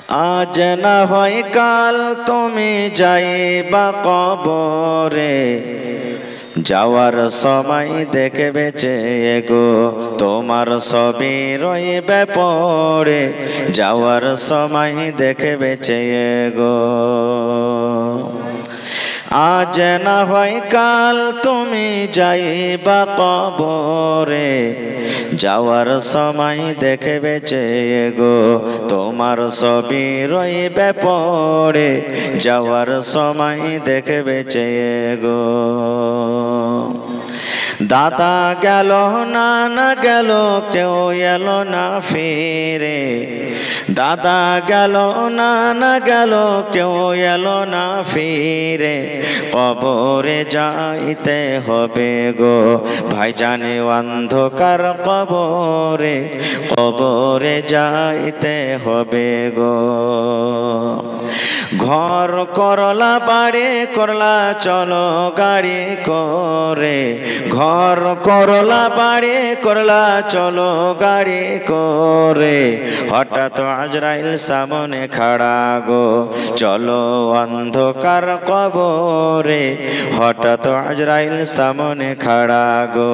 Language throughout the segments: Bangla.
আজ না হয় কাল তুমি যাইবা কবরে, যাওয়ার সময় দেখবে চেয়ে গো তোমার সবই রইবে পড়ে, যাওয়ার সময় দেখবে চেয়ে গো। আজ না হয় কাল তুমি যাইবা কবরে, যাওয়ার সময় দেখবে চেয়ে গো তোমার সবই রইবে পড়ে, যাওয়ার সময় দেখবে চেয়ে গো। দাদা গেল নানা গেল কেউ এলো না ফিরে, দাদা গেল নানা গেল কেউ এলো না ফিরে, কবরে যাইতে হবে গো ভাইজানে অন্ধকার কবরে, কবরে যাইতে হবে গো। ঘর করলা বাড়ি করলা চলো গাড়ি করে, ঘর করলা বাড়ি করলা চলো গাড়ি করে, হঠাৎ আজরাইল সামনে খাড়া গো চলো অন্ধকার কবরে, হঠাৎ আজরাইল সামনে খাড়া গো।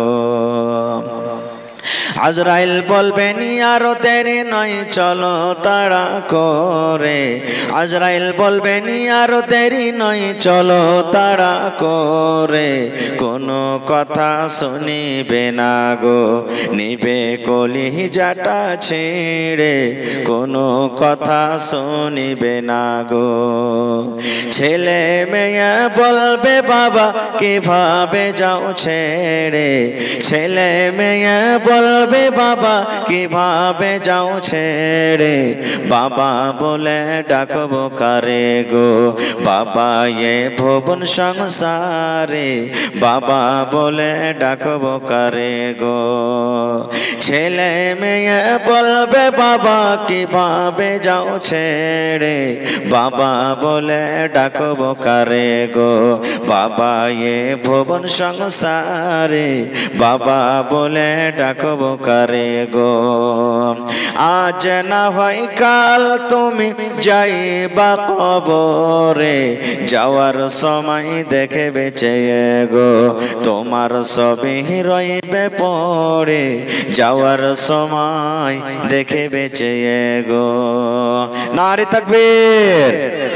আজরাইল বলবেন আরো দেরি নয় চলো তাড়া করে, আজরাইল বলবেন আরো দেরি নয় চলো তাড়া করে, কোনো কথা শুনিবে না গো নিবে কলিজাটা ছিঁড়ে, কোনো কথা শুনিবে না গো। ছেলে মেয়ে বলবে বাবা কিভাবে যাও ছেড়ে, ছেলে মেয়ে বলবে বাবা কিভাবে যাও ছেড়ে, বাবা বলে ডাকবো কারে গো বাবা এ ভুবন সংসারে, বাবা বলে ডাকবো কারে গো। ছেলে মেয়ে বলবে বাবা কিভাবে যাও ছেড়ে, বাবা বলে ডাকবো কারে গো বাবা এ ভুবন সংসারে, বাবা বলে ডাকবো কারে গো। আজ না হয় কাল তুমি যাইবা কবরে, যাওয়ার সময় দেখবে চেয়ে গো তোমার সবই রইবে পড়ে, যাওয়ার সময় দেখবে চেয়ে গো। নারে তাকবীর।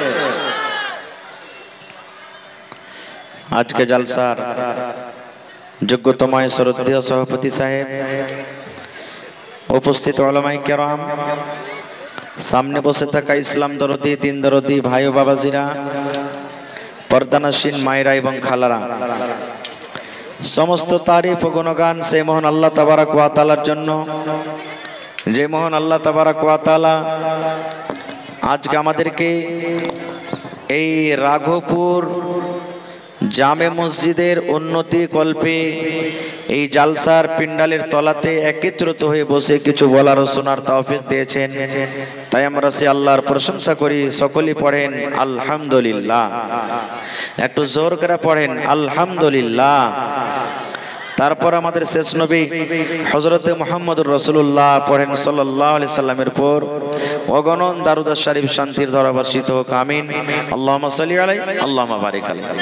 আজকে জলসার যোগ্যতম শ্রদ্ধেয় সভাপতি সাহেব, উপস্থিত উলামায়ে কেরাম, সামনে বসে থাকা ইসলাম দরদি দিন দরদি ভাই ও বাবাজিরা, পর্দানাসীন মায়েরা এবং খালারা, সমস্ত তারিফ ও গুণগান সেই মহান আল্লাহ তাবারাক ওয়া তাআলার জন্য, যে মহান আল্লাহ তাবারাক ওয়া তাআলা আজকে আমাদেরকে এই রাঘবপুর জামে মসজিদের উন্নতি কল্পে এই জালসার পিন্ডালের তলাতে একত্রিত হয়ে বসে কিছু বলার ও শোনার তৌফিক দিয়েছেন, তাই আমরা সে আল্লাহর প্রশংসা করি। সকলেই পড়েন আলহামদুলিল্লাহ, একটু জোর করে পড়েন আলহামদুলিল্লাহ। তারপর আমাদের শেষ নবী হযরতে মুহাম্মদুর রাসূলুল্লাহ পড়েন সাল্লাল্লাহু আলাইহি সাল্লামের পর অগণন দারুদ শরীফ শান্তির ধারা বর্ষিত হোক, আমিন। আল্লাহুম্মা সাল্লি আলাইহি আল্লাহুম্মা বারিক আলাইহি।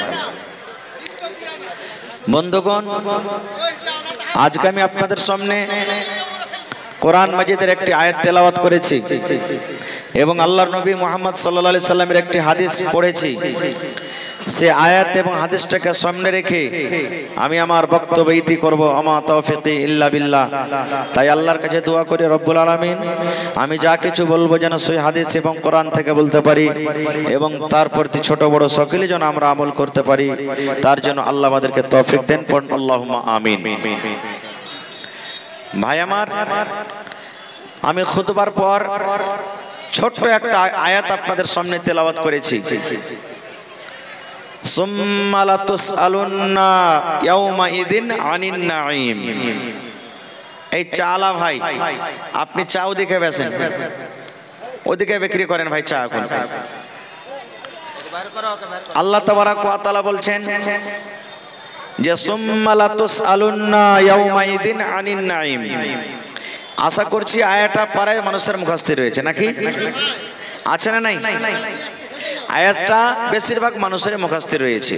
বন্ধুগণ, আজকে আমি আপনাদের সামনে কোরআন মাজিদের একটি আয়াত তেলাওয়াত করেছি এবং আল্লাহর নবী মুহাম্মদ সাল্লাল্লাহু আলাইহি সাল্লামের একটি হাদিস পড়েছি। সে আয়াত এবং হাদিসটাকে সামনে রেখে আমি আমার বক্তব্য ইতি করব। আমা তাওফিকি ইল্লা বিল্লাহ। তাই আল্লাহর কাছে দোয়া করি রব্বুল আলামিন আমি যা কিছু বলবো যেন সেই হাদিস এবং কোরআন থেকে বলতে পারি এবং তার প্রতি ছোট বড় সকলেই যেন আমরা আমল করতে পারি, তার জন্য আল্লাহ আমাদেরকে তৌফিক দেন। পড়ুন আল্লাহুম্মা আমিন। ভাই আমার, আমি খুতবার পর ছোট্ট একটা আয়াত আপনাদের সামনে তেলাওয়াত করেছি। সুম্মা লাতুসআলুন্না ইয়াউমাইযিন আনিন নাঈম। এই চালা ভাই, আপনি চা ওদিকে বেচেন, ওদিকে বিক্রি করেন ভাই চা। এখন আল্লাহ তাবারাক ওয়া তাআলা বলছেন যে সুম্মা লাতুসআলুন্না ইয়াউমাইযিন আনিন নাঈম। আশা করছি আয়াতটা পারায় মানুষের মুখস্থ রয়েছে নাকি? আছে না নাই? আয়াতটা বেশিরভাগ মানুষের মুখস্থ রয়েছে,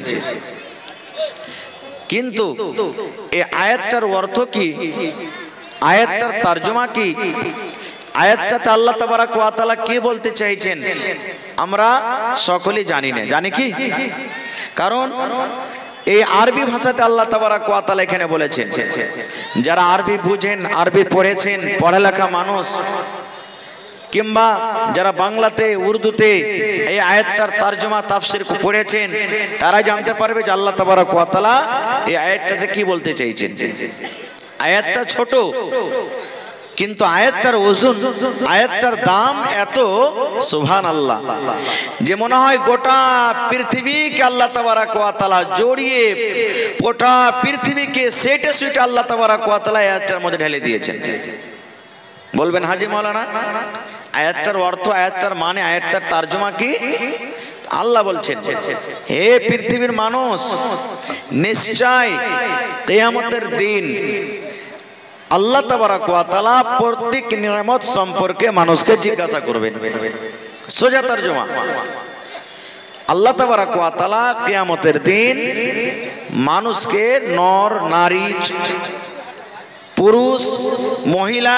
কিন্তু এই আয়াতটার অর্থ কি, আয়াতটার তরজমা কি, আয়াতটাতে আল্লাহ তাবারক ওয়া তাআলা কি বলতে চাইছেন আমরা সকলেই জানি না। জানি কি? কারণ এই আরবি ভাষাতে আল্লাহ তাবারক ওয়া তাআলা এখানে বলেছেন, যারা আরবি বুঝেন, আরবি পড়েছেন, পড়ালেখা মানুষ, কিংবা যারা বাংলাতে উর্দুতে এই আয়াতটার তরজমা তাফসীর পড়েছেন, তারা জানতে পারবে যে আল্লাহ তাবারক ওয়া তাআলা এই আয়াতটাতে কি বলতে চাইছেন। আয়াতটা ছোট, কিন্তু আয়াতটার ওজন, আয়াতটার দাম এত, সুবহানাল্লাহ, যে মনে হয় গোটা পৃথিবীকে আল্লাহ তাবারক ওয়া তাআলা জড়িয়ে, গোটা পৃথিবীকে সেটে সুটে আল্লাহ তাবারক ওয়া তাআলা আয়াতটার মধ্যে ঢেলে দিয়েছেন। বলবেন হাজী মাওলানা আয়াতটার অর্থ, আয়াতটার মানে, আয়াতটার তরজমা কি? আল্লাহ বলছেন, হে পৃথিবীর মানুষ, নিশ্চয় কিয়ামতের দিন আল্লাহ তাবারক ওয়া তাআলা প্রত্যেক নিয়ামত সম্পর্কে মানুষকে জিজ্ঞাসা করবেন। সোজা তরজমা, আল্লাহ তাবারক ওয়া তাআলা কিয়ামতের দিন মানুষকে, নর নারী, পুরুষ মহিলা,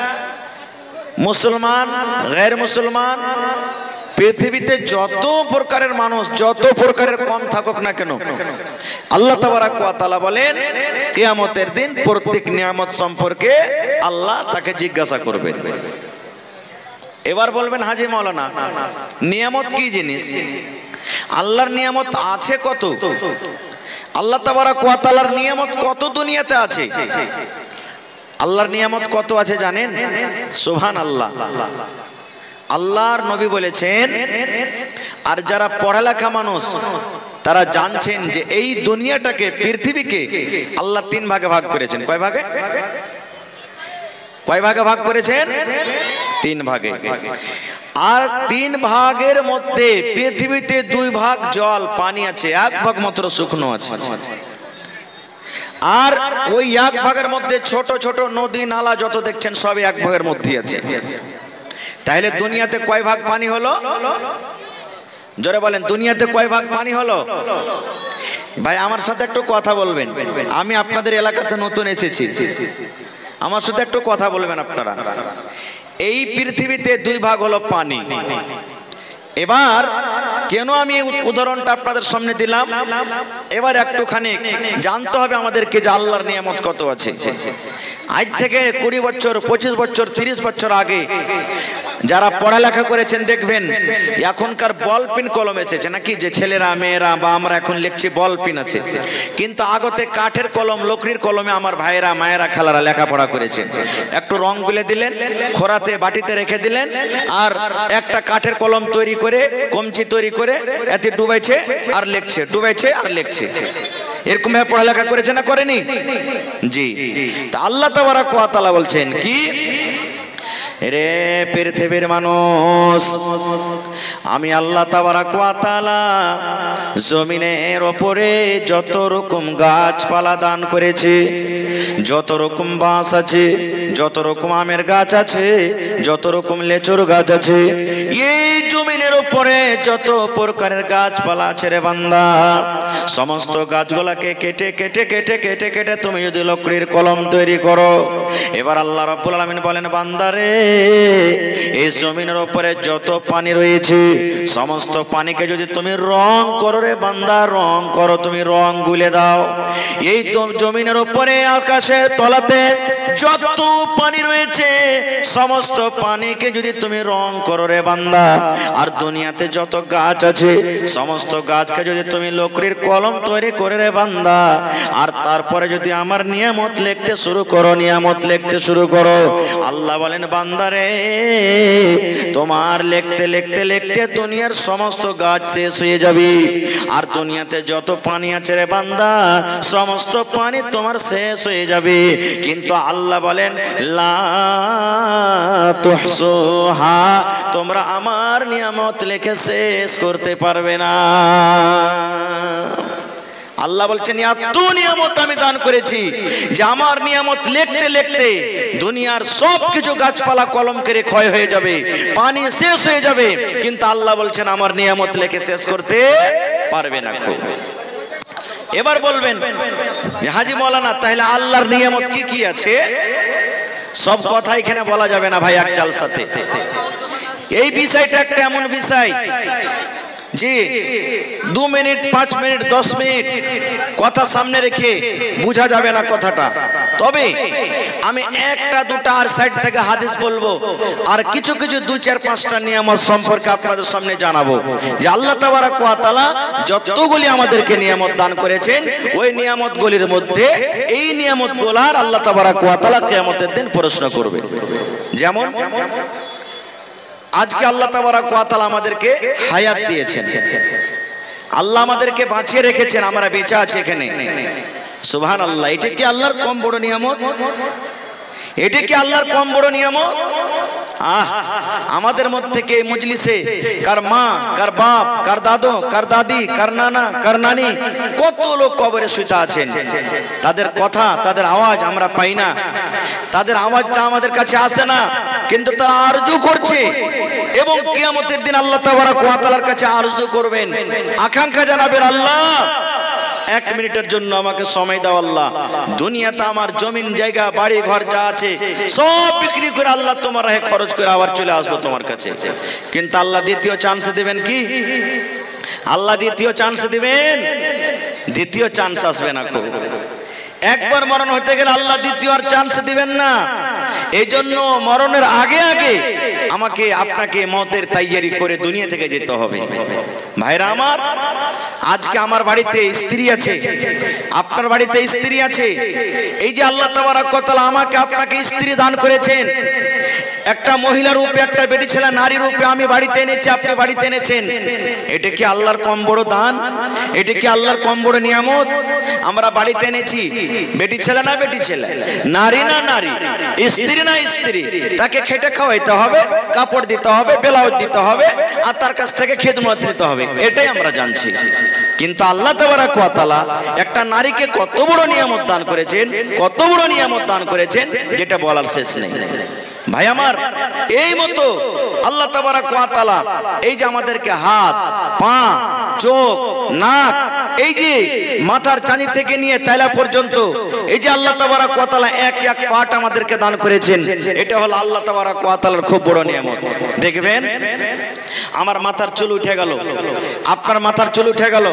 মুসলমান গैर মুসলমান, পৃথিবীতে যত প্রকারের মানুষ, যত প্রকারের কম থাকুক না কেন, আল্লাহ তাবারক ওয়া তাআলা বলেন কিয়ামতের দিন প্রত্যেক নিয়ামত সম্পর্কে আল্লাহ তাকে জিজ্ঞাসা করবেন। এবার বলবেন হাজী মাওলানা নিয়ামত কি জিনিস? আল্লাহর নিয়ামত আছে কত? আল্লাহ তাবারক ওয়া তাআলার নিয়ামত কত দুনিয়াতে আছে? আল্লাহর নিয়ামত কত আছে জানেন? সুবহানাল্লাহ। আল্লাহর নবী বলেছেন, আর যারা পড়ালেখা মানুষ তারা জানছেন যে এই দুনিয়াটাকে, পৃথিবীকে আল্লাহ তিন ভাগে ভাগ করেছেন। কয় ভাগে? কয় ভাগে ভাগ করেছেন? তিন ভাগে। আর তিন ভাগের মধ্যে পৃথিবীতে দুই ভাগ জল, পানি আছে, এক ভাগ মাত্র শুকনো আছে। আর ওই এক ভাগের মধ্যে ছোট ছোট নদী নালা যত দেখছেন সবই এক ভাগের মধ্যে আছে। তাহলে দুনিয়াতে কয় ভাগ পানি হলো? জোরে বলেন, দুনিয়াতে কয় ভাগ পানি হলো? ভাই আমার সাথে একটু কথা বলবেন, আমি আপনাদের এলাকাতে নতুন এসেছি, আমার সাথে একটু কথা বলবেন আপনারা। এই পৃথিবীতে দুই ভাগ হলো পানি। এবার কেন আমি উদাহরণটা আপনাদের সামনে দিলাম, এবার একটুখানি জানতে হবে আমাদেরকে যে আল্লাহর নিয়ামত কত আছে। আজ থেকে 20 বছর, 25 বছর, 30 বছর আগে যারা পড়ালেখা করেছেন দেখবেন এখনকার বল পেন কলম এসেছে নাকি, যে ছেলেরা মেয়েরা বা আমরা এখন লিখছি বল পেন আছে, কিন্তু আগতে কাঠের কলম, লকড়ির কলমে আমার ভাইয়েরা মায়েরা খালারা লেখাপড়া করেছেন। একটু রং গুলে দিলেন, খোরাতে বাটিতে রেখে দিলেন, আর একটা কাঠের কলম তৈরি করে, কমচি তৈরি করে এতে ডুবাইছে আর লিখছে, ডুবাইছে আর লিখছে। এরকম ভাবে পড়ালেখা করেছে না করেনি? জি। তা আল্লাহ তাবারক ওয়া তাআলা বলছেন কি, রে পৃথিবীর মানুষ, আমি আল্লাহ তাবারক ওয়া তাআলা জমিনের উপরে যত রকম গাছপালা দান করেছি, যত রকম বাঁশ আছে, যত রকম আমের গাছ আছে, যত রকম লেচুর গাছ আছে, এই জমিনের উপরে যত প্রকারের গাছপালা আছে রে বান্দা, সমস্ত গাছগুলাকে কেটে কেটে কেটে কেটে কেটে তুমি যদি লকড়ির কলম তৈরি করো, এবার আল্লাহ রাব্বুল আলামিন বলেন, বান্দারে এই জমিনের উপরে যত পানি রয়েছে সমস্ত পানিকে যদি তুমি রং করো রে বান্দা, রং করো, তুমি রং গুলে দাও। এই জমিনের উপরে আকাশের তলাতে যত পানি রয়েছে সমস্ত পানিকে যদি তুমি রং করো রে বান্দা, আর দুনিয়াতে যত গাছ আছে সমস্ত গাছকে যদি তুমি লকড়ির কলম তৈরি করে রে বান্দা, আর তারপরে যদি আমার নিয়ামত লিখতে শুরু করো, নিয়ামত লিখতে শুরু করো, আল্লাহ বলেন বান্দারে তোমার লিখতে লিখতে লিখতে দুনিয়ার সমস্ত গাছ শেষ হয়ে যাবে, আর দুনিয়াতে যত পানি আছে রে বান্দা সমস্ত পানি তোমার শেষ হয়ে যাবে। কিন্তু আল্লাহ বলেন লা তুহসুহা, তোমরা আমার নিয়ামত লিখে শেষ করতে পারবে না। আল্লাহ বলছেন এত নিয়ামত আমি দান করেছি যে আমার নিয়ামত লিখতে লিখতে দুনিয়ার সব কিছু গাছপালা কলম করে ক্ষয় হয়ে যাবে, পানি শেষ হয়ে যাবে, কিন্তু আল্লাহ বলছেন আমার নিয়ামত লিখে শেষ করতে পারবে না। খুব এবার বলবেন যে হাজী মাওলানা তাহলে আল্লাহর নিয়ামত কি কি আছে? সব কথা এখানে বলা যাবে না ভাই এক জালসাতে। এই বিষয়টা একটা এমন বিষয় যে 2 মিনিট 5 মিনিট 10 মিনিট কথা সামনে রেখে বোঝা যাবে না কথাটা। তবে আমি একটা দুটা আর সাইড থেকে হাদিস বলবো, আর কিছু কিছু 2 4 5টা নিয়ামত সম্পর্কে আপনাদের সামনে জানাবো যে আল্লাহ তাবারাক ওয়া তাআলা যতগুলি আমাদেরকে নিয়ামত দান করেছেন ওই নিয়ামতগুলির মধ্যে এই নিয়ামতগুলার আল্লাহ তাবারাক ওয়া তাআলা কিয়ামতের দিন প্রশ্ন করবে। যেমন আজকে আল্লাহ তাবারাক ওয়া তাআলা আমাদেরকে হায়াত দিয়েছেন, আল্লাহ আমাদেরকে বাঁচিয়ে রেখেছেন, আমরা বেঁচে আছি এখানে, সুবহানাল্লাহ। এটা কি আল্লাহর কম বড় নিয়ামত? এটা কি আল্লাহর কম বড় নিয়ামত? আমাদের মধ্যে থেকে মজলিসে কার মা, কার বাপ, কার দাদু, কার দাদি, কার নানা, কার নানি, কত লোক কবরে শুয়ে আছেন। তাদের কথা, তাদের আওয়াজ আমরা পাই না, তাদের আওয়াজটা আমাদের কাছে আসে না, কিন্তু তারা আরজু করছে এবং কিয়ামতের দিন আল্লাহ তাবারাক ওয়া তাআলার কাছে আরজু করবেন, আকাঙ্ক্ষা জানাবেন, আল্লাহ 1 মিনিটের জন্য আমাকে সময় দাও আল্লাহ, দুনিয়াতে আমার জমিন জায়গা বাড়ি ঘর যা আছে সব বিক্রি করে আল্লাহ তোমার রাহে খরচ করে আবার চলে আসবো তোমার কাছে। কিন্তু আল্লাহ দ্বিতীয় চান্স দিবেন কি? আল্লাহ দ্বিতীয় চান্স দিবেন? দ্বিতীয় চান্স আসবে না। খুব একবার মরণ হতে গেলে আল্লাহ দ্বিতীয় আর চান্স দিবেন না। এই জন্য মরণের আগে আগে আমাকে আপনাকে মতের তৈয়ারি করে দুনিয়া থেকে যেতে হবে। ভাইরা আমার, আজকে আমার বাড়িতে স্ত্রী আছে, আপনার বাড়িতে স্ত্রী আছে। এই যে আল্লাহ তাবারাক ওয়া তাআলা আমাকে আপনাকে স্ত্রী দান করেছেন, একটা মহিলা রূপে, একটা বেটি ছেলে নারী রূপে আমি বাড়িতে এনেছি, আপনি বাড়িতে এনেছেন। এটা কি আল্লাহর কম বড় দান? এটা কি আল্লাহর কম বড় নিয়ামত? আমরা বাড়িতে এনেছি, বেটি ছেলে না বেটি ছেলে, নারী না নারী, স্ত্রী না স্ত্রী, তাকে খেটে খাওয়াইতে হবে, কাপড় দিতে হবে, ব্লাউজ দিতে হবে, আর তার কাছ থেকে খেদমত নিতে হবে, এটাই আমরা জানছি। কিন্তু আল্লাহ তাবারাক ওয়া তাআলা একটা নারীকে কত বড় নিয়ামত দান করেছেন, কত বড় নিয়ামত দান করেছেন যেটা বলার শেষ নেই। ভাই আমার, এই মতো আল্লাহ তাবারাক ওয়া তাআলা এই যে আমাদেরকে হাত, পা, চোখ, নাক, এই যে মাথার চাঁদি থেকে নিয়ে তালা পর্যন্ত এই যে আল্লাহ তাবারাক ওয়া তাআলা এক এক পার্ট আমাদেরকে দান করেছেন, এটা হলো আল্লাহ তাবারাক ওয়া তাআলার খুব বড় নিয়ামত। দেখবেন আমার মাথার চুল উঠে গেল, আপনার মাথার চুল উঠে গেল,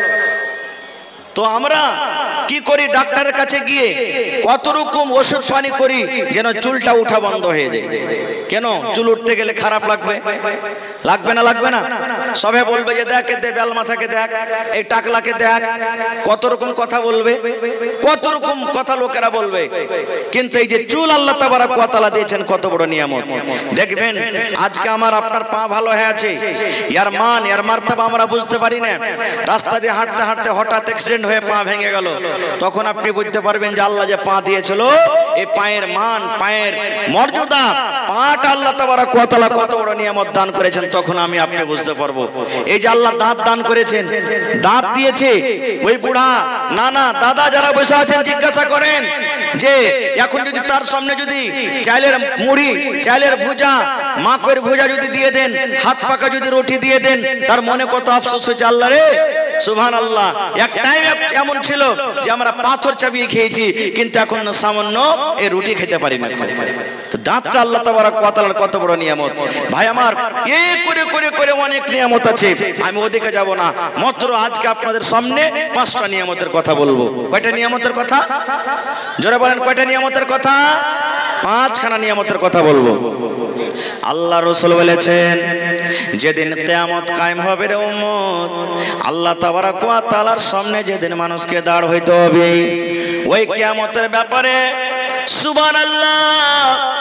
তো আমরা কি করি? ডাক্তারের কাছে গিয়ে কত রকম ওষুধ পানি করি যেন চুলটা উঠা বন্ধ হয়ে যায়। কেন? চুল উঠতে গেলে খারাপ লাগবে, লাগবে না? লাগবে না? সবে বলবে যে দেখ দে বেল মাথাকে, দেখ এই টাকলাকে, দেখ, কত রকম কথা বলবে, কত রকম কথা লোকেরা বলবে। কিন্তু এই যে চুল আল্লাহ তাবারাক ওয়া তাআলা দিয়েছেন কত বড় নিয়ামত। দেখবেন আজকে আমার আপনার পা ভালো হয়ে আছে, ইয়ার মান ইয়ার মার্তবা আমরা বুঝতে পারি না। রাস্তা দিয়ে হাঁটতে হাঁটতে হঠাৎ অ্যাক্সিডেন্ট হয়ে পা ভেঙে গেল, তখন আপনি বুঝতে পারবেন যে আল্লাহ যে পা দিয়েছিল, এই পায়ের মান, পায়ের মর্যাদা, পাটা আল্লাহ তাবারাক ওয়া তাআলা কত বড় নিয়ামত দান করেছেন, তখন আমি আপনি বুঝতে পারবো। এই যে আল্লাহ দাঁত দান করেছেন, দাঁত দিয়েছে, ওই বুড়া নানা দাদা যারা বসে আছেন জিজ্ঞাসা করেন যে এখন যদি তার সামনে যদি চালের মুড়ি, চালের ভুজা, মাকের ভুজা যদি দিয়ে দেন, হাত পাকা যদি রুটি দিয়ে দেন, তার মনে কত আফসোস হচ্ছে। আল্লাহ রে, সুবহানাল্লাহ, এক টাইম এমন ছিল যে আমরা পাথর চাবিয়ে খেয়েছি, কিন্তু এখন সামান্য এই রুটি খেতে পারি না। তো দাঁতটা আল্লাহ তাবারাক ওয়া তাআলার কত বড় নিয়ামত। ভাই আমার, এই করে করে করে অনেক নিয়ামত আছে, আমি ওদিকে যাব না। মাত্র আজকে আপনাদের সামনে 5টা নিয়ামতের কথা বলবো। কয়টা নিয়ামতের কথা? জোরে বলেন, কয়টা নিয়ামতের কথা? 5খানা নিয়ামতের কথা বলবো। আল্লাহ রাসূল বলেছেন যেদিন কিয়ামত কায়েম হবে রে উম্মত, আল্লাহ তাবারাক ওয়া তাআলার সামনে যেদিন মানুষকে দাঁড় হইতে হবে, ওই কিয়ামতের ব্যাপারে সুবহানাল্লাহ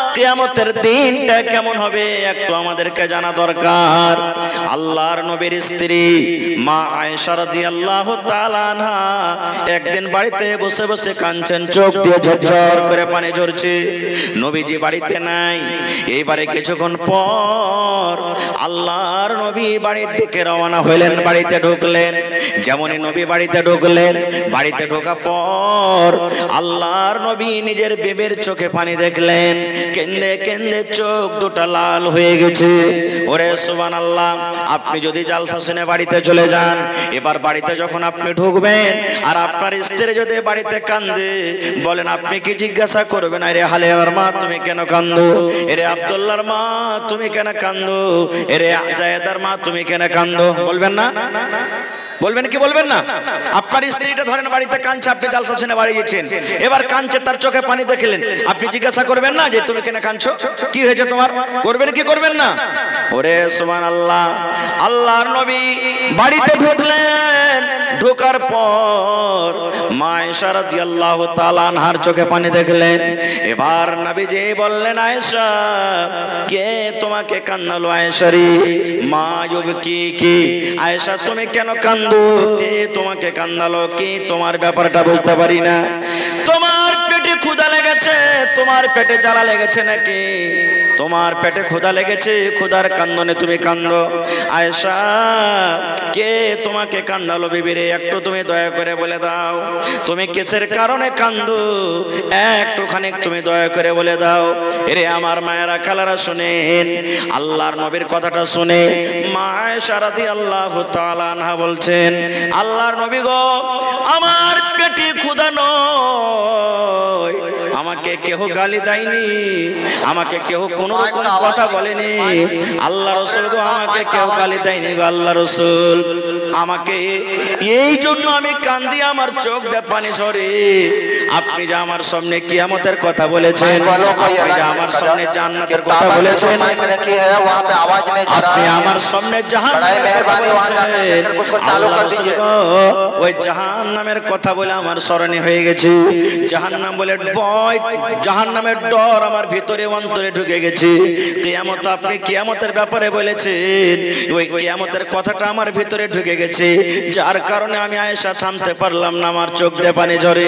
কিয়ামতের দিনটা কেমন হবে একটু আমাদেরকে জানা দরকার। আল্লাহর নবীর স্ত্রী মা আয়েশা রাদিয়াল্লাহু তাআলা আনহা একদিন বাড়িতে বসে বসে কাঁদছেন, চোখ দিয়ে ঝরঝর করে পানি ঝরছে। নবীজি বাড়িতে নাই। এইবারে কিছুক্ষণ পর আল্লাহর নবী বাড়ির দিকে রওনা হইলেন, বাড়িতে ঢুকলেন। যেমনই নবী বাড়িতে ঢুকলেন, বাড়িতে ঢোকা পর আল্লাহর নবী নিজের বিবির চোখে পানি দেখলেন, কেন্দে কেন্দে চোখ দুটা লাল হয়ে গেছে। ওরে সুবহানাল্লাহ, আপনি যদি জালসা শুনে বাড়িতে চলে যান, এবার বাড়িতে যখন আপনি ঢুকবেন আর আপনার স্ত্রী যদি বাড়িতে কান্দে, বলেন আপনি কি জিজ্ঞাসা করবেন, আরে হালিমার মা তুমি কেন কান্দো, এরে আব্দুল্লাহর মা তুমি কেন কান্দো, এরে জায়েদার মা তুমি কেন কান্দো? বলবেন না? বলবেন কি বলবেন না? আপনার স্ত্রীটা ধরেন বাড়িতে কাঁদছে, আপনি জালসা শুনে বাড়ি গেছেন, এবার কাঁদছে, তার চোখে পানি দেখলেন, আপনি জিজ্ঞাসা করবেন না যে তুমি কেন কাঁদছো, কি হয়েছে তোমার? করবেন কি করবেন না? ওরে সুবহানাল্লাহ, আল্লাহর নবী বাড়িতে ঢুকলেন, ঢোকার পর মা আয়েশা রাদিয়াল্লাহু তাআলা আনহার চোখে পানি দেখলেন। এবার নবীজি বললেন, আয়েশা কে তোমাকে কান্দালো? আয়েশা রে মা ইউবকি কি, আয়েশা তুমি কেন কান্দো, কে তোমাকে কান্দালো, কি তোমার ব্যাপারটা বলতে পারি না? তোমার পেটে ক্ষুধা লেগেছে, তোমার পেটে জ্বালা লেগেছে নাকি? তোমার পেটে ক্ষুধা লেগেছে, ক্ষুধার কান্দনে তুমি কান্দো। আয়েশা কে তোমাকে কান্দালো বিবিরে, একটু তুমি দয়া করে বলে দাও, তুমি কিসের কারণে কান্দো, একটুখানি তুমি দয়া করে বলে দাও। এরে আমার মায়েরা খালারা শুনেন, আল্লাহর নবীর কথাটা শুনে মা আয়েশা রাদিয়াল্লাহু তাআলা আনহা বলছেন, আল্লাহর নবী গো, আমার পেটে ক্ষুধা নয়, আমাকে কেউ গালি দেয়নি, আমাকে কেউ কোনো রকম কথা বলেনি। আল্লাহ রাসূল গো, আমাকে কেউ গালি দেয়নি গো আল্লাহ রাসূল, আমাকে এই জন্য আমি কান্দি, আমার চোখ দিয়ে পানি ঝরে। আপনি যে আমার সামনে কিয়ামতের কথা বলেছেন, আপনি যে আমার সামনে জান্নাতের কথা বলেছেন, আপনি আমার সামনে জাহান্নামের কথা বলেছেন, ওই জাহান্নামের কথা বলে আমার স্মরণে হয়ে গেছে। জাহান্নাম বলে ভয়, জাহান্নামের ডর আমার ভিতরে অন্তরে ঢুকে গেছে। কিয়ামত, আপনি কিয়ামতের ব্যাপারে বলেছেন, ওই কিয়ামতের কথাটা আমার ভিতরে ঢুকে গেছে, যার কারণে আমি আয়েশা থামতে পারলাম না, আমার চোখ দিয়ে পানি ঝরে।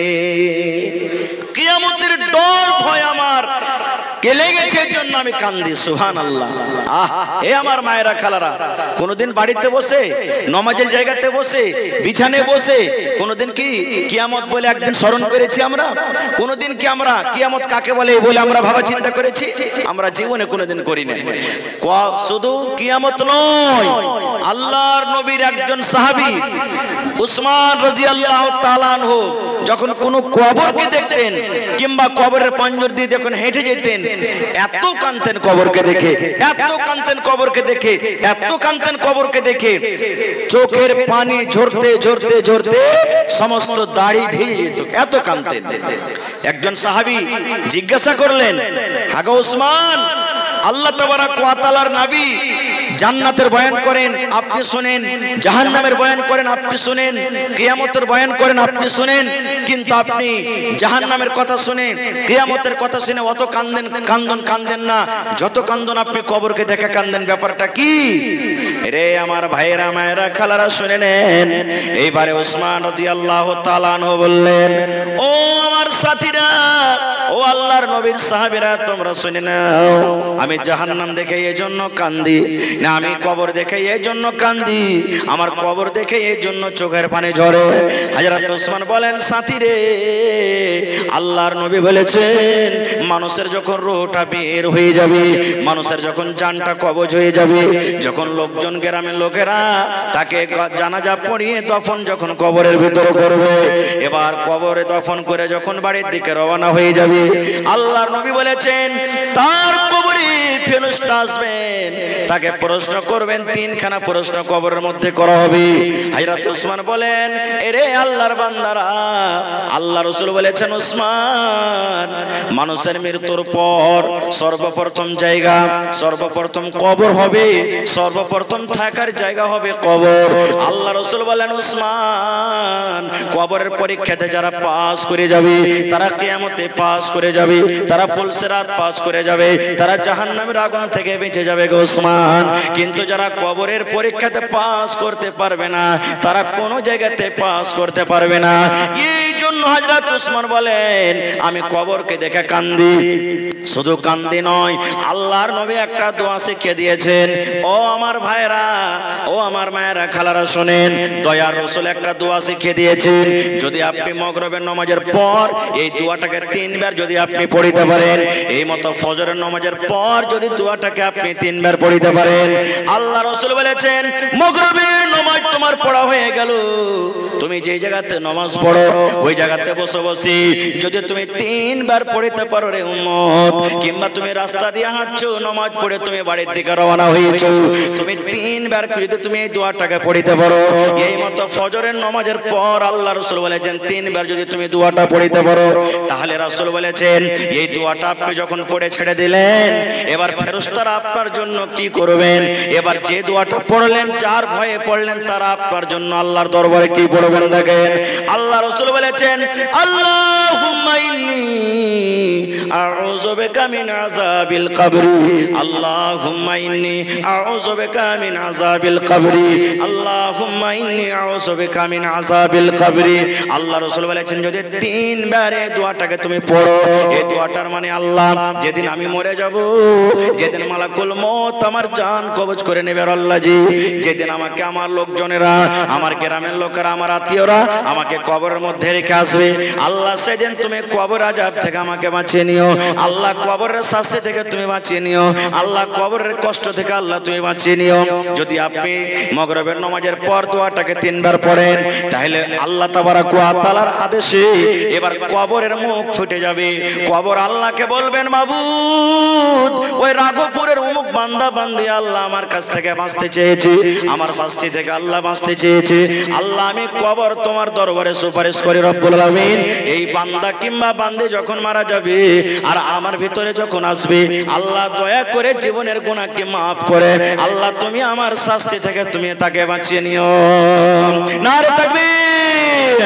কিয়ামতের ডর ভয় আমার কেলে গেছে, জন্য আমি কান্দি। সুবহানাল্লাহ। এ আমার মায়েরা খালারা, কোনদিন বাড়িতে বসে, নামাজের জায়গাতে বসে, বিছানায় বসে কোনদিন কি কিয়ামত বলে একদিন স্মরণ করেছি আমরা? কোনদিন কি আমরা কিয়ামত কাকে বলে বলে আমরা ভাবা চিন্তা করেছি? আমরা জীবনে কোনদিন করি না। শুধু কিয়ামত নয়, আল্লাহর নবীর একজন সাহাবী উসমান রাদিয়াল্লাহু তাআলা আনহু যখন কোন কবরকে দেখতেন কিংবা কবরের পাঞ্জর দিয়ে যখন হেঁটে যেতেন, এত কাঁদতেন কবরকে দেখে, এত কাঁদতেন কবরকে দেখে, এত কাঁদতেন কবরকে দেখে, চোখের পানি ঝরতে ঝরতে ঝরতে সমস্ত দাড়ি ভিজে যেত, এত কাঁদতেন। একজন সাহাবী জিজ্ঞাসা করলেন, হাগো উসমান, আল্লাহ তাবারাক ওয়া তাআলার নবী জান্নাতের বয়ান করেন, আপনি শুনেন, জাহান্নামের বয়ান করেন, আপনি শুনেন, কিয়ামতের বয়ান করেন, আপনি শুনেন, কিন্তু আপনি জাহান্নামের কথা শুনে, কিয়ামতের কথা শুনে অত কান্দেন না যত কান্দন আপনি কবরকে দেখে কান্দেন, ব্যাপারটা কি? রে আমার ভাইয়েরা মায়েরা খালারা শুনে নেন। এইবারে উসমান রাদিয়াল্লাহু তাআলা আনহু বললেন, ও আমার সাথীরা, ও আল্লাহর নবীর সাহাবীরা, তোমরা শুনে নাও, আমি জাহান্নাম দেখে এই জন্য কান্দি না, আমি কবর দেখে এই জন্য কান্দি, আমার কবর দেখে এই জন্য চোখের পানি ঝরে। হযরত ওসমান বলেন, সাথী রে, আল্লাহর নবী বলেছেন, মানুষের যখন রূহটা বের হয়ে যাবে, মানুষের যখন জানটা কবজ হয়ে যাবে, যখন লোকজন গ্রামের লোকেরা তাকে জানাজা পড়িয়ে দফন যখন কবরের ভিতরে করবে, এবার কবরে দফন করে যখন বাড়ির দিকে রওনা হয়ে যাবে, আল্লাহর নবী বলেছেন, তার কবরে ফেরেশতা আসবেন, তাকে প্রশ্ন করবেন, তিনখানা প্রশ্ন কবরের মধ্যে করা হবে। হযরত উসমান বলেন, এরে আল্লাহর বান্দারা, আল্লাহ রাসূল বলেছেন, উসমান, মানুষের মৃত্যুর পর সর্বপ্রথম জায়গা, সর্বপ্রথম কবর হবে, সর্বপ্রথম থাকার জায়গা হবে কবর। আল্লাহ রাসূল বলেন, উসমান, কবরের পরীক্ষাতে যারা পাস করে যাবে তারা কিয়ামতে পাস করে যাবে, তারা পুলসিরাত পাস করে যাবে, তারা জাহান্নামের আগুন থেকে বেঁচে যাবে গো উসমান। কিন্তু যারা কবরের পরীক্ষাতে পাস করতে পারবে না, তারা কোনো জায়গাতে পাস করতে পারবে না। এই জন্য হযরত উসমান বলেন, আমি কবরকে দেখে কান্দি। শুধু কান্দি নয়, আল্লাহর নবী একটা দোয়া শিখিয়ে দিয়েছেন। ও আমার ভাইরা, ও আমার মায়েরা, খালারা শোনেন, দয়ার রাসূল একটা দোয়া শিখিয়ে দিয়েছেন। যদি আপনি মাগরিবের নামাজের পর এই দোয়াটাকে 3 বার যদি আপনি পড়িতে পারেন, এই মতো ফজরের নামাজের পর যদি দোয়াটাকে আপনি 3 বার পড়িতে পারেন, আল্লাহ রাসূল বলেছেন, মাগরিবের নামাজ তোমার পড়া হয়ে গেল। তুমি যে জায়গাতে নামাজ পড়ো ওই জায়গাতে বসে বসে যদি তুমি 3 বার পড়িতে পারো রে উম্মত, কিংবা তুমি রাস্তা দিয়ে হাঁটছো, নামাজ পড়ে তুমি বাড়ির দিকে রওনা হয়েছো, তুমি 3 বার যদি তুমি এই দোয়াটাকে পড়িতে পারো, এই মতো ফজরের নামাজের পর আল্লাহ রাসূল বলেছেন 3 বার যদি তুমি দোয়াটা পড়িতে পারো, তাহলে রাসূল বলেছেন এই দোয়াটা আপনি যখন পড়ে ছেড়ে দিলেন, এবার ফেরেশতারা আপনার জন্য কি করবেন? এবার যে দোয়াটা পড়লেন, যার ভয়ে পড়লেন, তারা আপনার জন্য আল্লাহর দরবারে কি পড়বেন দেখেন। আল্লাহ রাসূল বলেছেন, আল্লাহুম্মা ইন্নী আউযু বিকা মিন আযাবিল কবরি, আল্লাহুম্মা ইন্নী আউযু বিকা মিন আযাবিল কবরি, আল্লাহুম্মা ইন্নী আউযু বিকা মিন আযাবিল কবরি। আল্লাহ রাসূল বলেছেন, যদি 3 বার এই দোয়াটাকে তুমি পড়ো, এই দোয়াটার মানে আল্লাহ যেদিন আমি মরে যাব, যেদিন মালাকুল মউত আমার জান কবজ করে নেবে আল্লাহজি, যেদিন আমাকে আমার লোকজনেরা, আমার গ্রামের লোকেরা, আমার আত্মীয়রা আমাকে কবরের মধ্যে রেখে আসবে, আল্লাহ সেদিন তুমি কবর আযাব থেকে আমাকে বাঁচিয়ে নিও, আল্লাহ কবরের শাস্তি থেকে তুমি বাঁচিয়ে নিও, আল্লাহ কবরের কষ্ট থেকে আল্লাহ তুমি বাঁচিয়ে নিও। যদি আপনি মাগরিবের নামাজের পর দোয়াটাকে 3 বার পড়েন, তাহলে আল্লাহ তাবারাক ওয়া তাআলার আদেশে এবার কবরের মুখ ফুটে যাবে। কবর আল্লাহকে বলবেন, মাবুদ, ওই রাঘবপুরের অমুক বান্দা বান্দি আল্লাহ আমার কাছ থেকে বাঁচতে চেয়েছে, আমার শাস্তি থেকে আল্লাহ বাঁচতে চেয়েছে, আল্লাহ আমি কবর তোমার দরবারে সুপারিশ করি রব্বুল আলামিন, এই বান্দা কিংবা বান্দি যখন মারা যাবে আর আমার ভিতরে যখন আসবে, আল্লাহ দয়া করে জীবনের গুনাহকে মাফ করে আল্লাহ তুমি আমার শাস্তি থেকে তুমি তাকে বাঁচিয়ে নিও। নারে তাকবীর।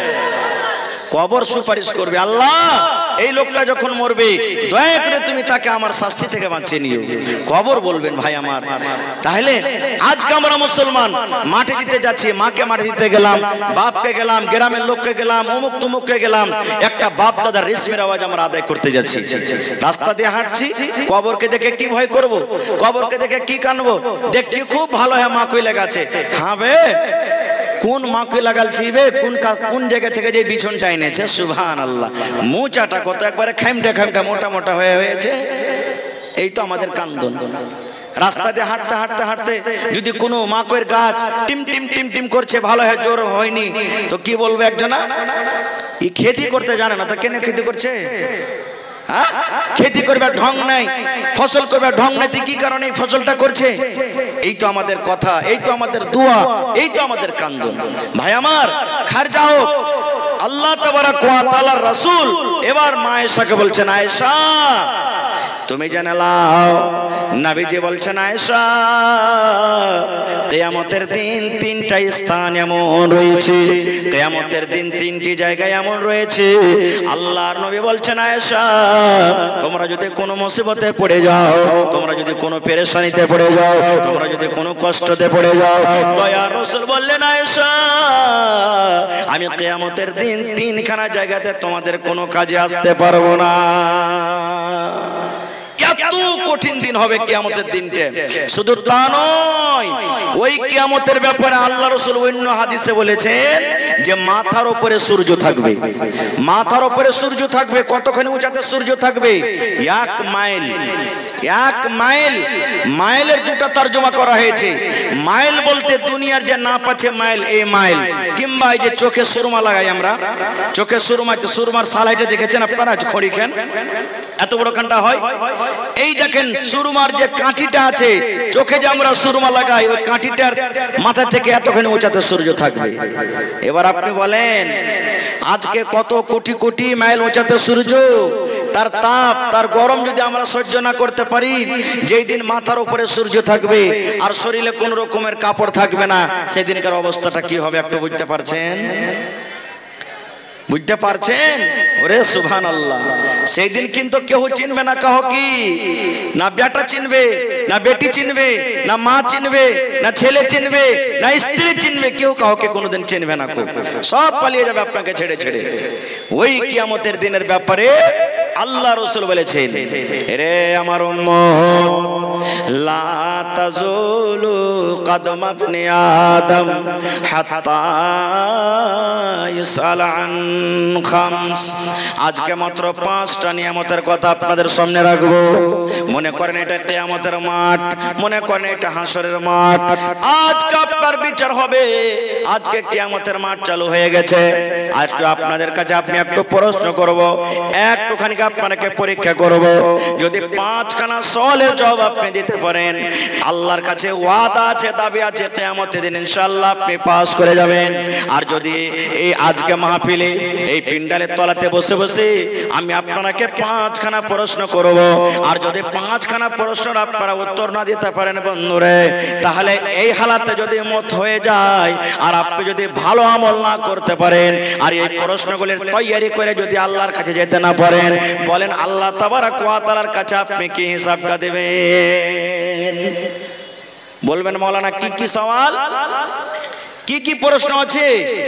কবর সুপারিশ করবে, আল্লাহ এই লোকটা যখন মরবে দয়া করে তুমি তাকে আমার শাস্তি থেকে বাঁচিয়ে নিও। কবর বলবেন ভাই আমার। তাহলে আজকে আমরা মুসলমান মাটি দিতে যাচ্ছি, মাকে মাটি দিতে গেলাম, বাপকে গেলাম, গ্রামের লোককে গেলাম, অমুক তুমুককে গেলাম, একটা বাপ দাদার রেশমের আওয়াজ আমরা আদায় করতে যাচ্ছি। রাস্তা দিয়ে হাঁটছি, কবরকে দেখে কি ভয় করব, কবরকে দেখে কি কানবো, দেখছি খুব ভালো হ্যাঁ মা কই লেগাছে, হ্যাঁ বে কোন মাকে লাগালছি বে, কোন জায়গা থেকে যে বিছনটা এনেছে, সুবহানাল্লাহ, মোচাটা কত একবারে খামটা খামটা মোটা মোটা হয়েছে। এই তো আমাদের কান্দন। রাস্তা দিয়ে হাঁটতে হাঁটতে হাঁটতে যদি কোনো মাকের গাছ টিম টিম টিম টিম করছে, ভালো হয় জোর হয়নি, তো কি বলবে একজনা, ই খেতি করতে জানে না, তো কেন খেতি করছে? खेती करবার ढंग নাই, ফসল করবার ढंग নাই, কি কারণে এই ফসলটা করছে? এই তো আমাদের কথা, এই তো আমাদের দোয়া, এই তো আমাদের কান্দন। ভাই আমার, খারজা হোক আল্লাহ তাবারাক ওয়া তাআলার রাসূল এবার মা আয়েশাকে বলছেন, আয়েশা তুমি জেনে নাও, নবীজি বলছেন, আয়েশা কিয়ামতের দিন 3টা স্থান এমন রয়েছে, কিয়ামতের দিন 3টি জায়গা এমন রয়েছে, আল্লাহর নবী বলছেন, আয়েশা তোমরা যদি কোনো মুসিবতে পড়ে যাও, তোমরা যদি কোনো পেরেশানিতে পড়ে যাও, তোমরা যদি কোনো কষ্টতে পড়ে যাও, দয়ার রাসূল বললেন, আয়েশা আমি কিয়ামতের দিন 3খানা জায়গাতে তোমাদের কোনো কাজে আসতে পারবো না। এত কঠিন দিন হবে কিয়ামতের দিনটা। শুধু তা নয়, ওই কিয়ামতের ব্যাপারে আল্লাহ রাসূল অন্য হাদিসে বলেছেন যে মাথার উপরে সূর্য থাকবে, মাথার উপরে সূর্য থাকবে। কতখানি উঁচাতে সূর্য থাকবে? 1 মাইল। 1 মাইল, মাইলের দুটো তরজমা করা হয়েছে। মাইল বলতে দুনিয়ার যে নাপ আছে মাইল, এই মাইল, কিংবা এই যে চোখে সুরমা লাগাই আমরা, চোখে সুরমা, সুরমার সালাইটা দেখেছেন আপনারা? খড়ি খান এত বড় কাঁটা হয়। এই দেখেন সুরমার যে কাঠিটা আছে, চোখে যে আমরা সুরমা লাগাই, ওই কাঠিটার মাথা থেকে এতখানি উঁচাতে সূর্য থাকবে। এবার আপনি বলেন আজকে কত কোটি কোটি মাইল উঁচাতে সূর্য, তার তাপ তার গরম যদি আমরা সহ্য না করতে পারি, যেই দিন মাথার উপরে সূর্য থাকবে আর শরীরে কোন রকমের কাপড় থাকবে না, সেদিনকার অবস্থাটা কি হবে একটু বুঝতে পারছেন? বুঝতে পারছেন? ওরে সুবহানাল্লাহ। সেই দিন কিন্তু কেউ চিনবে না কাহ কি, না বেটা চিনবে, না বেটি চিনবে, না মা চিনবে, না ছেলে চিনবে, না স্ত্রী চিনবে, কেউ কাউকে কোনোদিন চিনবে না। সব পালিয়ে যাবে আপনাকে ছেড়ে ছেড়ে। ওই কিয়ামতের দিনের ব্যাপারে আল্লাহ রাসূল বলেছেন, রে আমার উম্মত, লা তাজুলু কদম ইবনে আদম হাত্তা ইউসাল আন খামস। আজকে মাত্র 5টা নিয়ামতের কথা আপনাদের সামনে রাখবো। মনে করেন এটা কিয়ামতের মাঠ, মনে করেন এটা হাসরের মাঠ। আজকে আপনার বিচার হবে, আজকে কিয়ামতের মাঠ চালু হয়ে গেছে। আজকে আপনাদের কাছে আমি একটু প্রশ্ন করব, একটুখানি আপনাকে পরীক্ষা করব। যদি 5খানা সওয়ালের জবাব আপনি দিতে পারেন, আল্লাহর কাছে ওয়াদা আছে, দাবি আছে, কিয়ামতের দিন ইনশাআল্লাহ আপনি পাস করে যাবেন। আর যদি এই আজকে মাহফিলে এই পিন্ডালের তলাতে বসে বসে আমি আপনাকে 5খানা প্রশ্ন করব, আর যদি 5খানা প্রশ্নের আপনারা উত্তর না দিতে পারেন বন্ধুরে, তাহলে এই হালাতে যদি মত হয়ে যায় আর আপনি যদি ভালো আমল না করতে পারেন, আর এই প্রশ্নগুলির তৈয়ারি করে যদি আল্লাহর কাছে যেতে না পারেন, বলেন আল্লাহ তাবারাক ওয়া তাআলার কাছে আপনি কি হিসাবটা দেবেন? বলবেন মাওলানা কি কি সওয়াল, কি কি প্রশ্ন আছে?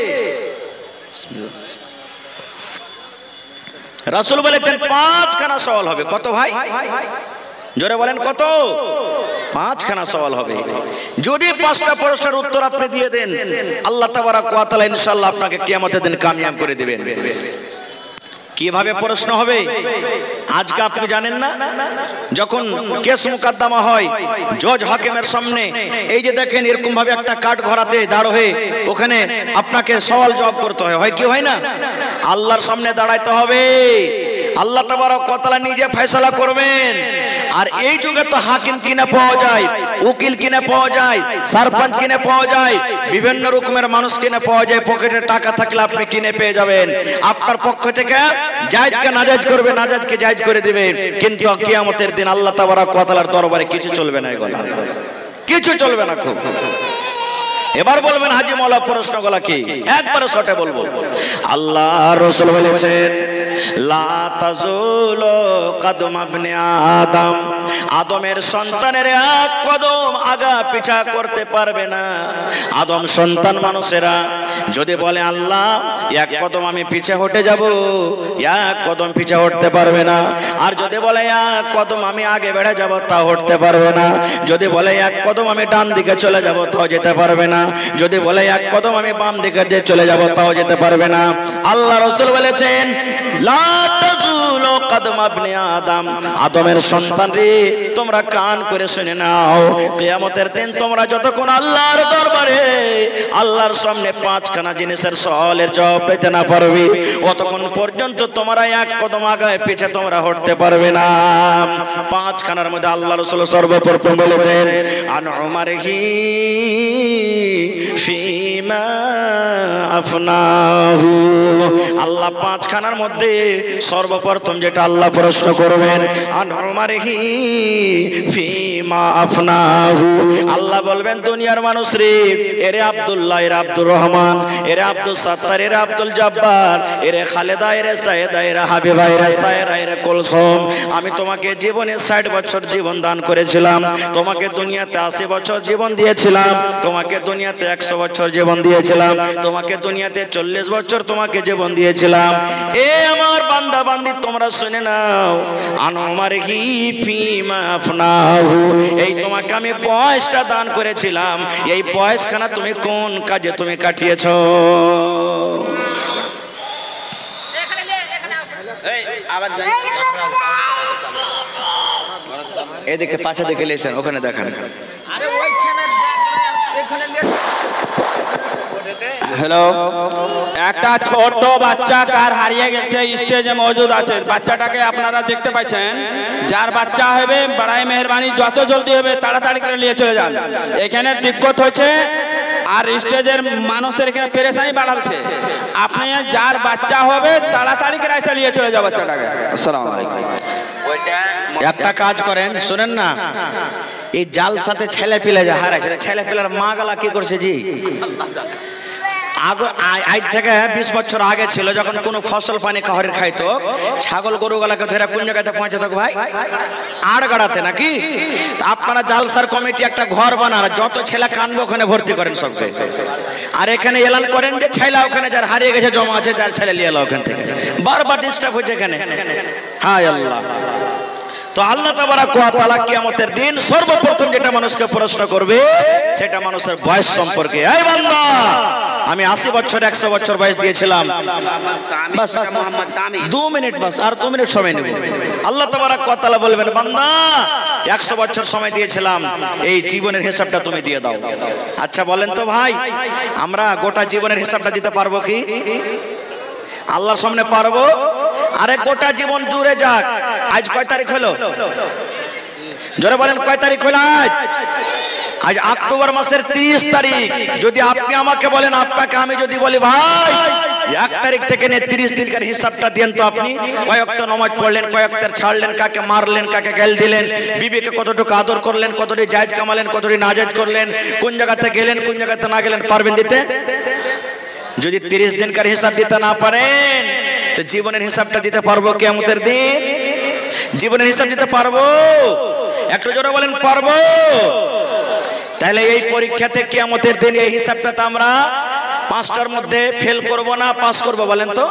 রাসূল বলেছেন 5খানা সওয়াল হবে। কত ভাই? জোরে বলেন কত? 5খানা সওয়াল হবে। যদি 5টা প্রশ্নের উত্তর আপনি দিয়ে দেন, আল্লাহ তাবারাক ওয়া তাআলা ইনশাআল্লাহ আপনাকে কিয়ামতের দিন কামিয়াব করে দিবেন। কিভাবে প্রশ্ন হবে আজকে আপনি জানেন না? যখন কেস মুকদ্দমা হয় জজ হাকিমের সামনে, এই যে দেখেন এরকম ভাবে একটা কাঠ ঘোরাতে দাঁড় হয়ে ওখানে আপনাকে সওয়াল জবাব করতে হয় কি হয় না? আল্লাহর সামনে দাঁড়াইতে হবে, আল্লাহ তাবারক ওয়া তাআলা নিজে ফয়সালা করবেন। আর এই যুগে তো হাকিম কিনে পাওয়া যায়, উকিল কিনে পাওয়া যায়, সারপঞ্চ কিনে পাওয়া যায়, বিভিন্ন রকমের মানুষ কিনে পাওয়া যায়। পকেটে টাকা থাকলে আপনি কিনে পেয়ে যাবেন। আপনার পক্ষ থেকে জায়েজকে নাজায়েজ করবে, নাজায়েজকে জায়েজ করে দিবে। কিন্তু কিয়ামতের দিন আল্লাহ তাবারক ওয়া তাআলার দরবারে কিছু চলবে না, এগুলা কিছু চলবে না। খুব এবার বলবেন হাজী মাওলা প্রশ্নগুলা কি? একবারে শর্টে বলবো। আল্লাহ রাসূল বলেছেন, লা তাজুলু কদম ইবনে আদম, আদমের সন্তানের এক কদম আগা পিছা করতে পারবে না। আদম সন্তান মানুষেরা যদি বলে আল্লাহ এক কদম আমি পিছে হটে যাব, এক কদম পিছে হটতে পারবে না। আর যদি বলে এক কদম আমি আগে বেড়ে যাব, তা হটতে পারবে না। যদি বলে এক কদম আমি ডান দিকে চলে যাব, তাও যেতে পারবে না। যদি বলে এক কদম আমি বাম দিকে চলে যাব, তাও যেতে পারবে না। আল্লাহ রাসূল বলেছেন, লা তাজুলু কদম ইবনে আদম, আদমের সন্তান রে তোমরা কান করে শুনে নাও, কিয়ামতের দিন তোমরা যতক্ষণ আল্লাহর দরবারে আল্লাহর সামনে 5খানা জিনিসের সওয়ালের জবাব পেতে না পারবে, অতক্ষণ পর্যন্ত তোমরা এক কদম আগায় পিছে তোমরা হটতে পারবে না। 5খানার মধ্যে আল্লাহ রাসূল সর্বপ্রথম বলেছেন, আন উমারহি ফিমা আফনাহু। আল্লাহ 5খানার মধ্যে সর্বপ্রথম যেটা আল্লাহ প্রশ্ন করবেন, আন উমারহি ফিমা আফনাহু। আল্লাহ বলবেন দুনিয়ার মানুষ রে, এরে আব্দুল্লাহ, এরে আব্দুর রহমান, এরে আব্দুল সাত্তার, এরে আব্দুল জব্বার, এরে খালেদা, এরে সায়েদা, এরে হাবিবা, এরে সায়রা, এরে কুলসুম, আমি তোমাকে জীবনে 60 বছর জীবন দান করেছিলাম, তোমাকে দুনিয়াতে 80 বছর জীবন দিয়েছিলাম, তোমাকে দুনিয়াতে 100 বছর জীবন দিয়েছিলাম, তোমাকে দুনিয়াতে 40 বছর তোমাকে জীবন দিয়েছিলাম। এ আমার বান্দা বান্দি তোমরা শুনে নাও, আন উমারহি ফিমা আফনাহু, এই তোমাকে আমি বয়সটা দান করেছিলাম, এই বয়সখানা তুমি কোন কাজে তুমি কাটিয়েছো? এদিকে পাশে দিকে লেছেন, ওখানে দেখান। হ্যালো, একটা ছোট বাচ্চা কার হারিয়ে গেছে স্টেজে মজুদ আছে। বাচ্চাটাকে আপনারা দেখতে পাচ্ছেন। যার বাচ্চা হবে বড়াই মেহরবানি, যত জলদি হবে তাড়াতাড়ি করে নিয়ে চলে যান। এখানে দিক্কত হচ্ছে আর স্টেজের মানুষের এখানে পেরেশানি বাড়াচ্ছে। আপনি যার বাচ্চা হবে তাড়াতাড়ি করে এসে নিয়ে চলে যাও বাচ্চাটাকে। আসসালামু আলাইকুম। একটা কাজ করেন, শুনেন না, এই জাল সাথে ছেলে পিলে যা হারাইছে, ছেলে পিলার মা গালা কি করছে জি, আজ থেকে 20 বছর আগে ছিল যখন কোনো ফসল পানি কাহরের খাইতো, ছাগল গরু গালাকে ধরে কোন জায়গাতে পৌঁছাতো ভাই? আড় গাড়াতে নাকি? আপনারা জালসার কমিটি একটা ঘর বানান, যত ছেলে কানবো ওখানে ভর্তি করেন সবকে, আর এখানে এলান করেন যে ছেলে ওখানে যার হারিয়ে গেছে জমা আছে, যার ছেলে নিয়ে এলো ওখান থেকে। বারবার ডিস্টার্ব হচ্ছে এখানে। হায় আল্লাহ। তো আল্লাহ তাবারাক ওয়া তাআলা কিয়ামতের দিন সর্বপ্রথম যেটা মানুষকে প্রশ্ন করবে সেটা মানুষের বয়স সম্পর্কে। এই বান্দা, আমি 80 বছর 100 বছর বয়স দিয়েছিলাম, বাস 2 মিনিট, বাস আর 2 মিনিট সময় নেব। আল্লাহ তাবারাক ওয়া তাআলা বলবেন, বান্দা 100 বছর সময় দিয়েছিলাম, এই জীবনের হিসাবটা তুমি দিয়ে দাও। আচ্ছা বলেন তো ভাই, আমরা গোটা জীবনের হিসাবটা দিতে পারবো কি আল্লাহর সামনে? পারবো? আরে গোটা জীবন দূরে যাক, আজ কয় তারিখ হলো? জোরে বলেন, কয় তারিখ হলো আজ? আজ অক্টোবর মাসের 30 তারিখ। যদি আপনি আমাকে বলেন, আপনাকে আমি যদি বলি ভাই 1 তারিখ থেকে নিয়ে 30 দিনকার হিসাবটা দেন, তো আপনি কয়েকটা নামাজ পড়লেন, কয়েকটার ছাড়লেন, কাকে মারলেন, কাকে গাল দিলেন, বিবিকে কতটুকু আদর করলেন, কতটি জায়েজ কামালেন, কতটি নাজায়েজ করলেন, কোন জায়গাতে গেলেন, কোন জায়গাতে না গেলেন, পারবেন দিতে? যদি 30 দিনকার হিসাব দিতে না পারেন তো জীবনের হিসাবটা দিতে পারবো কিয়ামতের দিন? জীবনের হিসাব দিতে পারবো? একটু জোরে বলেন, পারবো? তাহলে এই পরীক্ষাতে কিয়ামতের দিন এই হিসাবটা আমরা 5টার মধ্যে ফেল করব না পাস করব? বলেন তো।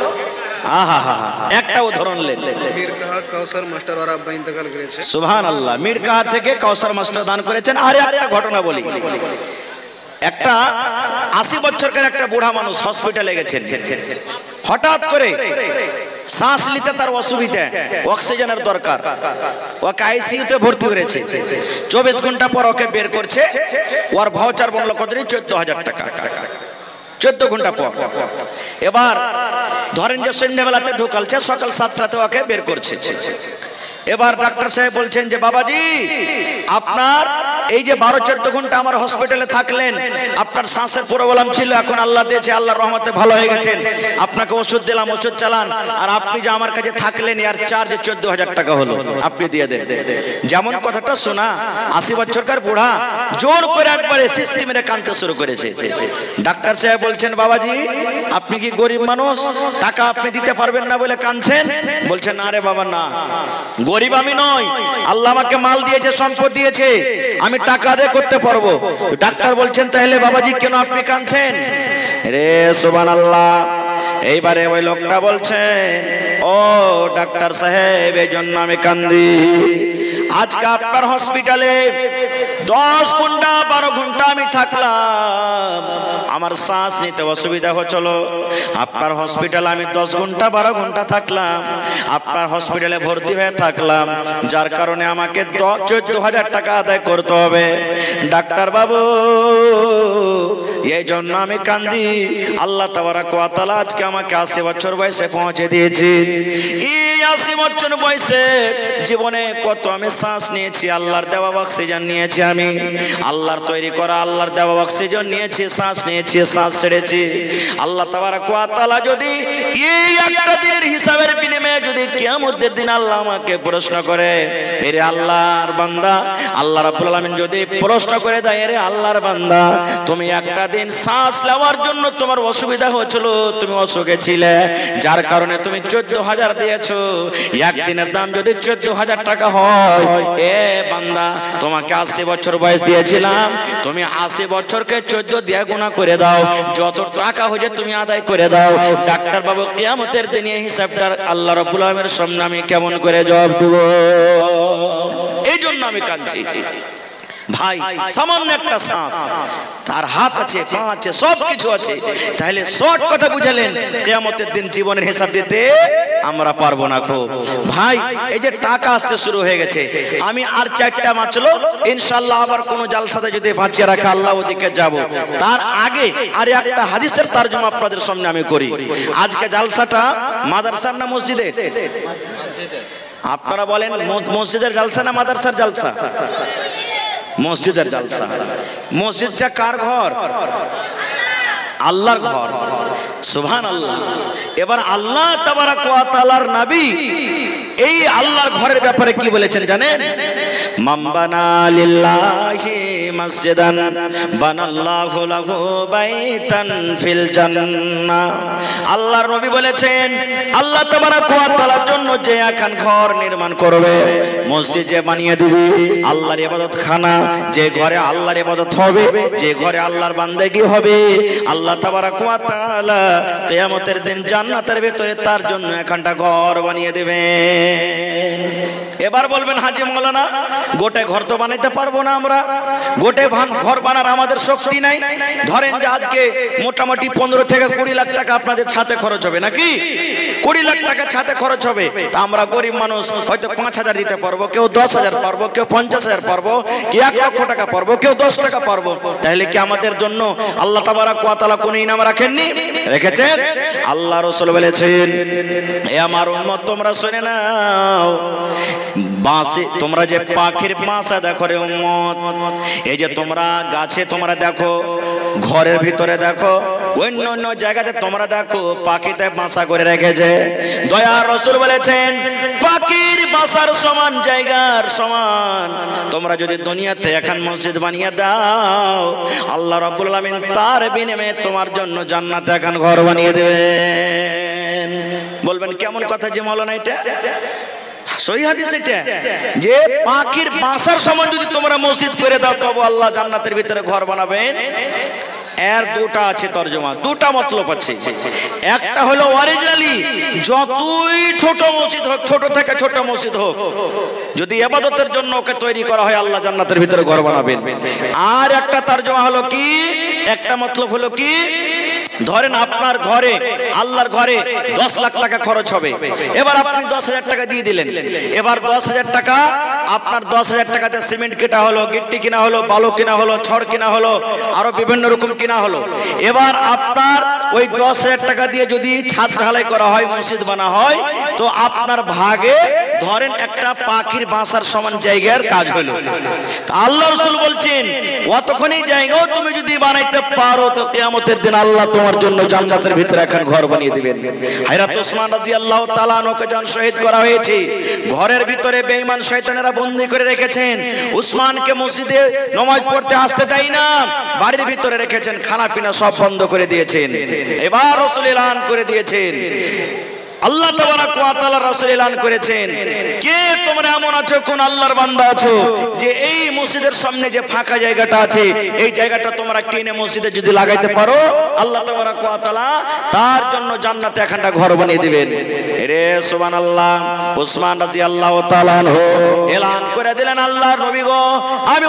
একটা উদাহরণ নেন। মিরকাহা কাউসার মাস্টার আর আব্বা ইন্তেকাল করেছে। সুবহানাল্লাহ। মিরকাহা থেকে কাউসার মাস্টার দান করেছেন। আর একটা ঘটনা বলি। একটা 80 বছরকার একটা বুড়া মানুষ হসপিটালে গেছেন। হঠাৎ করে শ্বাস নিতে তার অসুবিধা, অক্সিজেনের দরকার, ওকে আইসিইউতে ভর্তি করেছে। 24 ঘন্টা পর ওকে বের করছে। ওর ভাউচার বললো কত? 14,000 টাকা। 14 ঘন্টা পর। এবার ধরেন যে সন্ধ্যাবেলাতে ঢুকালছে, সকাল 7টাতে ওকে বের করছে। এবার ডাক্তার সাহেব বলছেন যে বাবাজি, আপনার এই যে 12-14 ঘন্টা আমার হসপিটালে থাকলেন, আপনার শ্বাসের প্রবলেম ছিল, এখন আল্লাহ দিয়েছে, আল্লাহর রহমতে ভালো হয়ে গেছেন, আপনাকে ওষুধ দিলাম, ওষুধ চালান, আর আপনি যে আমার কাছে থাকলেন এর চার্জ 14,000 টাকা হলো, আপনি দিয়ে দেন। যেমন কথাটা শোনা, 80 বছরকার বুড়া জোর করে একবারে সিস্টেম মেরে কাঁদতে শুরু করেছে। ডাক্তার সাহেব বলছেন, বাবাজি আপনি কি গরিব মানুষ, টাকা আপনি দিতে পারবেন না বলে কাঁদছেন? বলছেন, না রে বাবা না, গরিব আমি নই, আল্লাহ আমাকে মাল দিয়েছে, সম্পদ দিয়েছে, আমি টাকা দিয়ে করতে পারবো। ডাক্তার বলছেন, তাহলে বাবাজি কেন আপনি কাঁদছেন? রে সুবহানাল্লাহ। এইবারে ওই লোকটা বলছেন, ও ডাক্তার সাহেব, এই জন্য আমি কান্দি। আজকে আপনার হসপিটালে 10 ঘন্টা 12 ঘন্টা আমি থাকলাম, আমার শ্বাস নিতে অসুবিধা হচ্ছিল। আপনার হসপিটালে আমি 10 ঘন্টা 12 ঘন্টা থাকলাম, আপনার হসপিটালে ভর্তি হয়ে থাকলাম, যার কারণে আমাকে 14,000 টাকা আদায় করতে হবে। ডাক্তার বাবু, এই জন্য আমি কান্দি। আল্লাহ তাবারাক ওয়া তাআলা আজকে আমাকে 80 বছর বয়সে পৌঁছে দিয়েছি। এই 80 বছর বয়সে জীবনে কত আমি শ্বাস নিয়েছি, আল্লাহর দেওয়া অক্সিজেন নিয়েছি, আমি আল্লাহর তৈরি করা আল্লাহর দেওয়া অক্সিজেন নিয়েছি, শ্বাস নিয়েছি, শ্বাস ছেড়েছি। আল্লাহ তাবারাক ওয়া তাআলা যদি এই একটা দিনের হিসাবের বিনিময়ে যদি কিয়ামতের দিন আল্লাহ আমাকে প্রশ্ন করে, এরে আল্লাহর বান্দা, আল্লাহ রাব্বুল আলামিন যদি প্রশ্ন করে দেয়, এরে আল্লাহর বান্দা, তুমি একটা দিন শ্বাস নেওয়ার জন্য তোমার অসুবিধা হয়েছিল, তুমি অসুখে ছিলে, যার কারণে তুমি 14,000 দিয়েছো, একদিনের দাম যদি 14,000 টাকা হয়, এ বান্দা তোমাকে 80 বছর বয়স দিয়েছিলাম, তুমি 80 বছরকে 14 দিয়ে গুণা করে দাও, যত টাকা হয়েছে তুমি আদায় করে দাও। ডাক্তার বাবু, কিয়ামতের দিনে এই হিসাবটা আল্লাহ রাব্বুল আলামিনের সামনে আমি কেমন করে জবাব দেব? এই জন্য আমি কাঁদছি ভাই। সামান্য একটা শ্বাস, তার হাত আছে, পা আছে, সব কিছু আছে, তাহলে শর্ট কথা বুঝালেন, কিয়ামতের দিন জীবনের হিসাব দিতে আমরা পারবো না খুব ভাই। এই যে টাকা আসতে শুরু হয়ে গেছে, আমি আর 4টা বাঁচলো, ইনশাআল্লাহ আবার কোনো জালসাতে যদি বাঁচিয়ে রাখে আল্লাহ ওদিকে যাব। তার আগে আর একটা হাদিসের তরজমা আপনাদের সামনে আমি করি। আজকে জালসাটা মাদ্রাসার না মসজিদের? আপনারা বলেন মসজিদের জালসা না মাদ্রাসার জালসা? মসজিদের জালসা। মসজিদটা কার ঘর? আল্লাহর ঘর। সুবহানাল্লাহ। এবার আল্লাহ তাবারাক ওয়া তাআলার নবী এই আল্লাহর ঘরের ব্যাপারে কি বলেছেন জানেন? মামবানা লিল্লাহি মসজিদান বানাল্লাহু লাহু বাইতান ফিল জান্নাহ। আল্লাহর নবী বলেছেন আল্লাহ তাবারাক ওয়া তাআলার জন্য যে একখান ঘর নির্মাণ করবে, মসজিদ যে বানিয়ে দিবে, আল্লাহর ইবাদতখানা, যে ঘরে আল্লাহর ইবাদত হবে, যে ঘরে আল্লাহর বান্দেগি হবে, আল্লাহ তাবারাক ওয়া তাআলা কিয়ামতের দিন জান্নাতের ভিতরে তার জন্য একখানটা ঘর বানিয়ে দেবেন। এবার বলবেন হাজী মাওলানা গোটে ঘর তো বানাইতে পারবো না, আমরা গোটে ঘর বানার আমাদের শক্তি নাই। ধরেন যে আজকে মোটামুটি 15 থেকে 20 লাখ টাকা আপনাদের ছাতে খরচ হবে, নাকি 20 লাখ টাকা ছাতে খরচ হবে। তা আমরা গরিব মানুষ হয়তো 5,000 দিতে পারবো, কেউ 10,000 পারবো, কেউ 50,000 পারবো, কি 1 লক্ষ টাকা পারবো, কেউ 10 টাকা পারবো। তাহলে কি আমাদের জন্য আল্লাহ তাবারাক ওয়া তাআলা কোন ইনাম রাখেননি? রেখেছেন। আল্লাহ রাসূল বলেছেন এ আমার উম্মত তোমরা শুনে নাও, বাঁশে তোমরা যে পাখির বাসা দেখো রে উম্মত, এই যে তোমরা গাছে তোমরা দেখো, ঘরের ভিতরে দেখো, অন্য অন্য জায়গাতে তোমরা দেখো পাখিতে বাসা করে রেখেছে। দয়ার রাসূল বলেছেন পাখির বাসার সমান জায়গার সমান তোমরা যদি দুনিয়াতে এখন মসজিদ বানিয়ে দাও, আল্লাহ রাব্বুল আলামিন তার বিনিময়ে তোমার জন্য জান্নাতে এখন ঘর বানিয়ে দেবেন। বলবেন কেমন কথা যে মাওলানা এটা? সহিহ হাদিস এটা, যে পাখির বাসার সমান যদি তোমরা মসজিদ করে দাও তবে আল্লাহ জান্নাতের ভিতরে ঘর বানাবেন। এর দুটা আছে তরজমা, দুটা মতলব আছে। একটা হলো অরিজিনালি যতই ছোট মসজিদ হোক, ছোট থেকে ছোট মসজিদ হোক, যদি ইবাদতের জন্য ওকে তৈরি করা হয় আল্লাহ জান্নাতের ভিতরে ঘর বানাবেন। আর একটা তরজমা হলো কি, একটা মতলব হলো কি, ধরেন আপনার ঘরে আল্লাহর ঘরে 10 লাখ টাকা খরচ হবে, এবার আপনি 10,000 টাকা দিয়ে দিলেন। এবার 10,000 টাকা আপনার 10,000 টাকাতে সিমেন্ট কেনা হলো, গিট্টি কিনা হলো, বালু কিনা হলো, ছড় কিনা হলো, আরো বিভিন্ন রকম কিনা হলো। এবার আপনার ওই 10,000 টাকা দিয়ে যদি ছাদ ঢালাই করা হয়, মসজিদ বানা হয়, তো আপনার ভাগে ধরেন একটা পাখির বাসার সমান জায়গার কাজ হলো। আল্লাহ রাসূল বলছেন অতক্ষণই জায়গাও তুমি যদি বানাইতে পারো তো কিয়ামতের দিন আল্লাহ তোমার জন্য জান্নাতের ভিতরে এখন ঘর বানিয়ে দিবেন। হযরত ওসমান রাদিয়াল্লাহু তাআলা আনহুকে যখন শহীদ করা হয়েছে, ঘরের ভিতরে বেঈমান শয়তানেরা বন্দী করে রেখেছেন। উসমানকে মসজিদে নামাজ পড়তে আসতে দেয় না, বাড়ির ভিতরে রেখেছেন, খানা পিনা সব বন্ধ করে দিয়েছেন। এবার রাসূল এলান করে দিয়েছেন, আল্লাহ তাবারাক ওয়া তাআলা রাসূল এলান করেছেন, কে তোমরা এমন আছো, কোন আল্লাহর বান্দা আছো যে এই মসজিদের সামনে যে ফাঁকা জায়গাটা আছে এই জায়গাটা তোমরা কিনে মসজিদে যদি লাগাইতে পারো আল্লাহ তাবারাক ওয়া তাআলা তার জন্য জান্নাতে একখানা ঘর বানিয়ে দিবেন। রে সুবহানাল্লাহ। উসমান রাদিয়াল্লাহু তাআলা আনহু এলান করে দিলেন, আল্লাহর নবী গো, আমি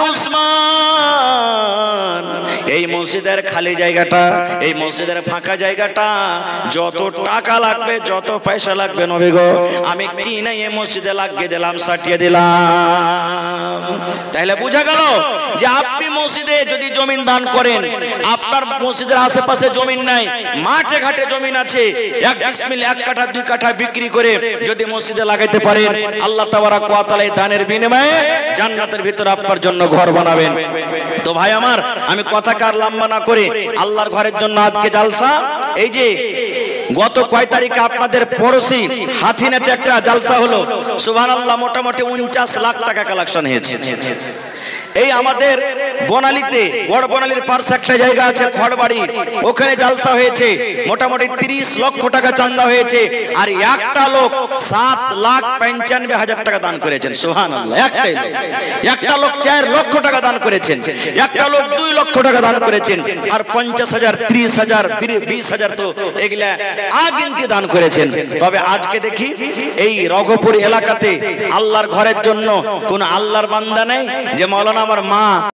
উসমান এই মসজিদের খালি জায়গাটা, এই মসজিদের ফাঁকা জায়গাটা যত টাকা লাগবে, যত পয়সা লাগবে নবী গো, আমি কিনে এই মসজিদে লাগিয়ে দিলাম, সাটিয়ে দিলাম। তাহলে বোঝা গেল যে আপনি মসজিদে যদি জমিন দান করেন, আপনার মসজিদের আশেপাশে জমিন নাই, মাঠে ঘাটে জমিন আছে, এক বিসমিল্লাহ 1 কাঠা 2 কাঠা বিক্রি করে যদি মসজিদে লাগাইতে পারেন, আল্লাহ তাবারাক ওয়া তাআলা এই দানের বিনিময়ে জান্নাতের ভিতরে আপনার জন্য ঘর বানাবেন। তো ভাই আমার, আমি কথা কার লম্বা না করে আল্লাহর ঘরের জন্য আজকে জালসা। এই যে গত কয় তারিখে আপনাদের পড়োশি হাতিনাতে একটা জালসা হলো, সুবহানাল্লাহ, মোটামুটি 49 লাখ টাকা কালেকশন হয়েছে। এই আমাদের বনালীতে, বড় বনালীর পাশে একটা জায়গা আছে খড়বাড়ি, ওখানে জালসা হয়েছে, মোটামুটি 30 লক্ষ টাকা চাঁদা হয়েছে। আর একটা লোক 7,95,000 টাকা দান করেছেন। সুবহানাল্লাহ। একটা লোক 4 লক্ষ টাকা দান করেছেন, একটা লোক 2 লক্ষ টাকা দান করেছেন, আর 50,000, 30,000, 20,000 তো এগুলা আগিনতি দান করেছেন। তবে আজকে দেখি এই রঘুপুর এলাকাতে আল্লাহর ঘরের জন্য কোন আল্লাহর বান্দা নেই যে মাওলানা আমার মা